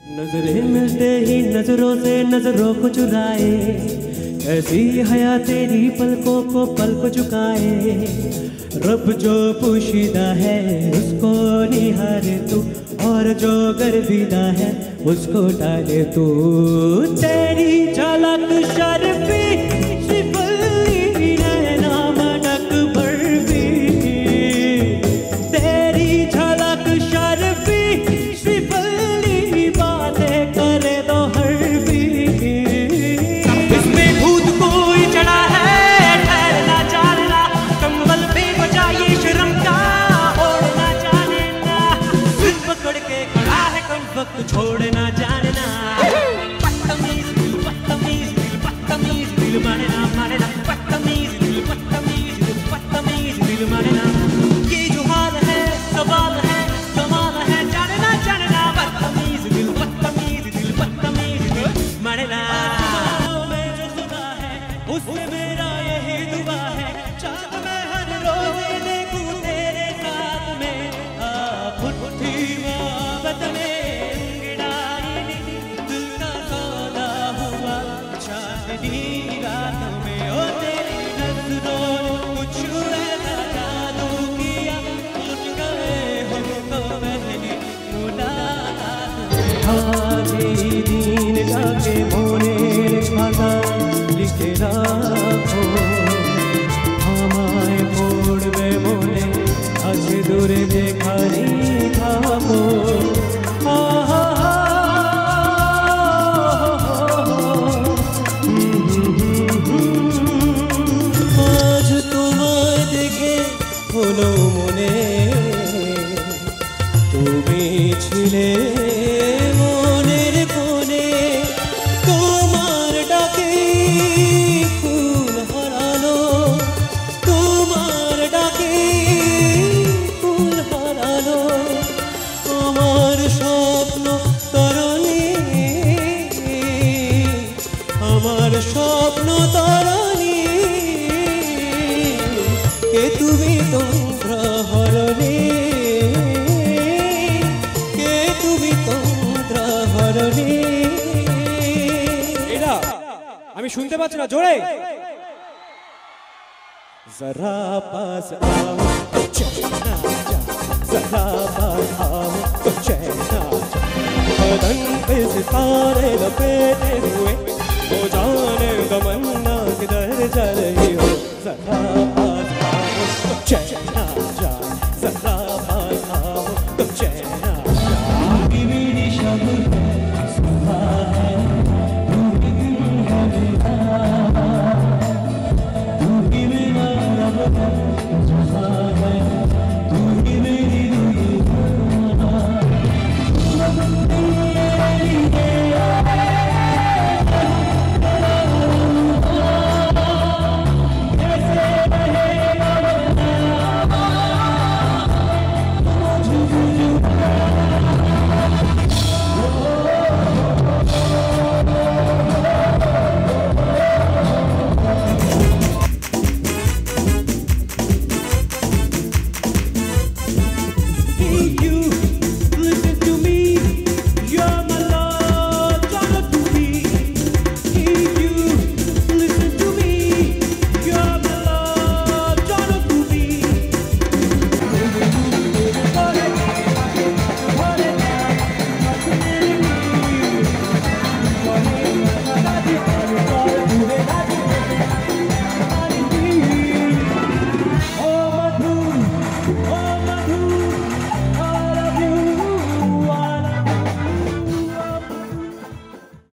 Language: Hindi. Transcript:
नजरें मिलते ही नजरों से नजरों को चुराए, ऐसी हया तेरी पलकों को पल को झुकाए। रब जो पोशीदा है उसको निहारे तू, और जो गर्विदा है उसको टाले तू। तेरी झलक शर्फी वक्त छोड़ना जानना, बदतमीज दिल बदतमीज दिल बदतमीज दिल मानना मानना, बदतमीज दिल बदतमीज दिल बदतमीज दिल मानना। ये जो हाल है सवाल है कमाल है, जानना जानना बदतमीज दिल बदतमीज दिल बदतमीज दिल मानना। मैं जो खुदा है उससे मेरा यही दुआ है, चाँद मैं हर रोज देखूं तेरे साथ में। खुट्टी मोहब्बत में रात में ओ तेरी नजरों कुछ ऐसा जादू किया, उठ गए हमको पहली मुलाकात में। हाजी दीन जाके मोने खाता लिखे राखो, हमारे मोड़ में मोने अच्छे दूर देखा नहीं खाको। बोलो मोने तुम्हें छिले मोनेर कोने, तुम्हार डाके फूल हरालो, तुम्हार डाके फूल हरालो। আমার স্বপ্ন তরণী, আমার স্বপ্ন তরণী, কে তুমি তোমরা হরণী, কে তুমি তোমরা হরণী। এটা আমি শুনতে পাচ্ছি না, জোরে। जरा पास आओ तो चैन आ जा, जरा पास आओ तो चैन आ जा। बदन पे सितारे लपेटे हुए, वो जाने तमन्ना किधर जा रही हो। जरा पास आओ तो चैन आ जा, जरा पास आओ तो चैन आ जा। की मेरी शब सुबह है, दूर की है दूर की मेरा रब है, सुबह है दूर की मेरी